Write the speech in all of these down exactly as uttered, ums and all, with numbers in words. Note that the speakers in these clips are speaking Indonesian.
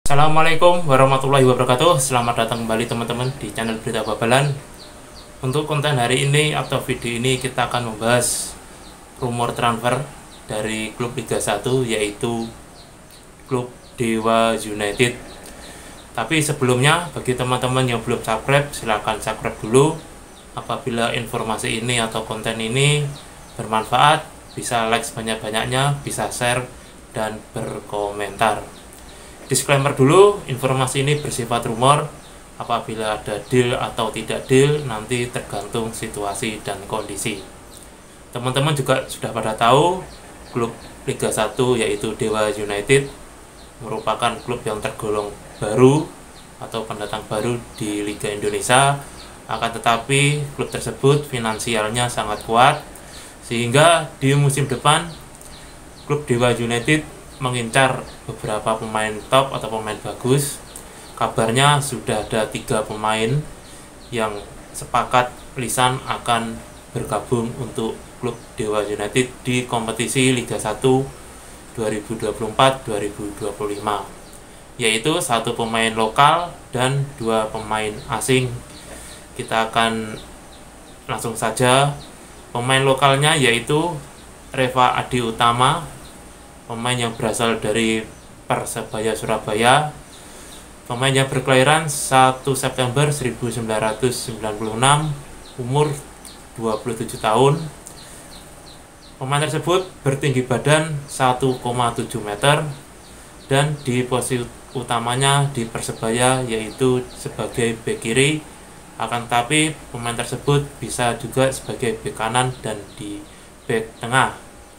Assalamualaikum warahmatullahi wabarakatuh. Selamat datang kembali teman-teman di channel Berita Babalan. Untuk konten hari ini atau video ini kita akan membahas rumor transfer dari klub Liga satu, yaitu klub Dewa United. Tapi sebelumnya, bagi teman-teman yang belum subscribe, silahkan subscribe dulu. Apabila informasi ini atau konten ini bermanfaat, bisa like sebanyak-banyaknya, bisa share dan berkomentar. Disclaimer dulu, informasi ini bersifat rumor. Apabila ada deal atau tidak deal, nanti tergantung situasi dan kondisi. Teman-teman juga sudah pada tahu, klub Liga satu yaitu Dewa United merupakan klub yang tergolong baru atau pendatang baru di Liga Indonesia. Akan tetapi, klub tersebut finansialnya sangat kuat, sehingga di musim depan klub Dewa United mengincar beberapa pemain top atau pemain bagus. Kabarnya sudah ada tiga pemain yang sepakat lisan akan bergabung untuk klub Dewa United di kompetisi Liga satu dua ribu dua puluh empat dua ribu dua puluh lima, yaitu satu pemain lokal dan dua pemain asing. Kita akan langsung saja. Pemain lokalnya yaitu Reva Adi Utama, pemain yang berasal dari Persebaya Surabaya, pemain yang berkelahiran satu September seribu sembilan ratus sembilan puluh enam, umur dua puluh tujuh tahun. Pemain tersebut bertinggi badan satu koma tujuh meter dan di posisi utamanya di Persebaya yaitu sebagai bek kiri. Akan tetapi pemain tersebut bisa juga sebagai bek kanan dan di bek tengah.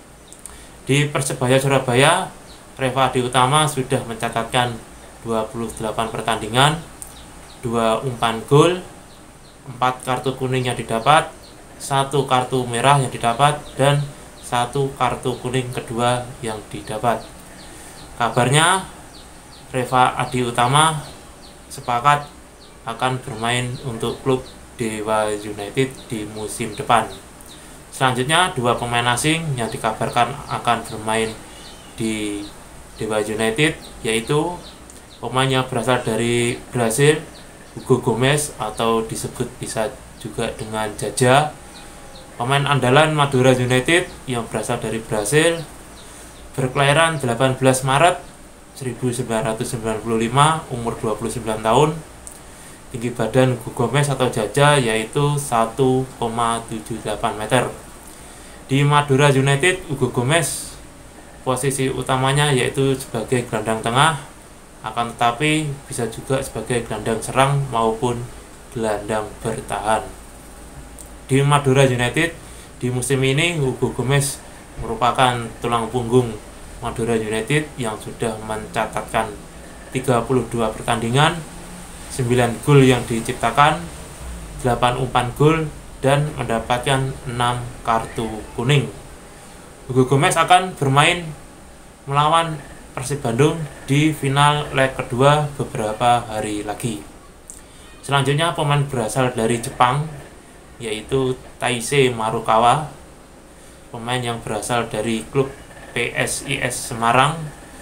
Di Persebaya Surabaya, Reva Adi Utama sudah mencatatkan dua puluh delapan pertandingan, dua umpan gol, empat kartu kuning yang didapat, satu kartu merah yang didapat, dan satu kartu kuning kedua yang didapat. Kabarnya, Reva Adi Utama sepakat akan bermain untuk klub Dewa United di musim depan. Selanjutnya, dua pemain asing yang dikabarkan akan bermain di Dewa United, yaitu pemain yang berasal dari Brasil, Hugo Gomes atau disebut bisa juga dengan Jaja, pemain andalan Madura United yang berasal dari Brasil, berkelahiran delapan belas Maret seribu sembilan ratus sembilan puluh lima, umur dua puluh sembilan tahun. Tinggi badan Hugo Gomes atau Jaja yaitu satu koma tujuh delapan meter. Di Madura United, Hugo Gomes posisi utamanya yaitu sebagai gelandang tengah, akan tetapi bisa juga sebagai gelandang serang maupun gelandang bertahan. Di Madura United di musim ini, Hugo Gomes merupakan tulang punggung Madura United yang sudah mencatatkan tiga puluh dua pertandingan, sembilan gol yang diciptakan, delapan umpan gol, dan mendapatkan enam kartu kuning. Hugo Gomes akan bermain melawan Persib Bandung di final leg kedua beberapa hari lagi. Selanjutnya, pemain berasal dari Jepang yaitu Taisei Marukawa, pemain yang berasal dari klub P S I S Semarang,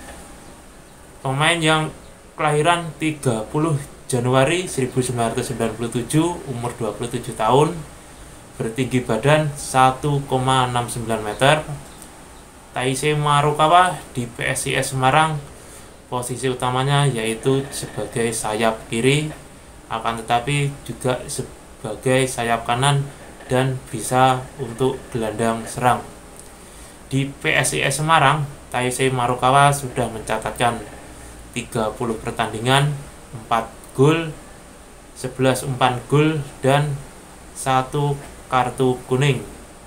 pemain yang kelahiran tiga puluh Januari seribu sembilan ratus sembilan puluh tujuh, umur dua puluh tujuh tahun, bertinggi badan satu koma enam sembilan meter. Taisei Marukawa di P S I S Semarang posisi utamanya yaitu sebagai sayap kiri, akan tetapi juga sebagai sayap kanan dan bisa untuk gelandang serang. Di P S I S Semarang, Taisei Marukawa sudah mencatatkan tiga puluh pertandingan, empat gol, sebelas umpan gol, dan satu kartu kuning.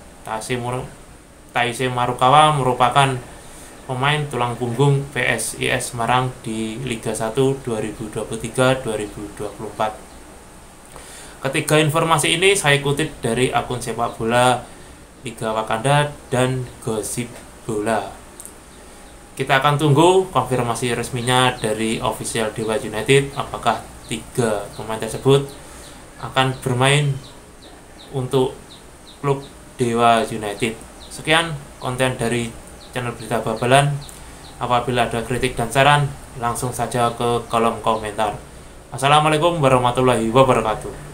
Taisei Marukawa merupakan pemain tulang punggung P S I S Semarang di Liga satu dua ribu dua puluh tiga dua ribu dua puluh empat. Ketiga informasi ini saya kutip dari akun sepak bola Liga Wakanda dan Gosip Bola. Kita akan tunggu konfirmasi resminya dari official Dewa United apakah tiga pemain tersebut akan bermain untuk klub Dewa United. Sekian konten dari channel Berita Babalan. Apabila ada kritik dan saran, langsung saja ke kolom komentar. Assalamualaikum warahmatullahi wabarakatuh.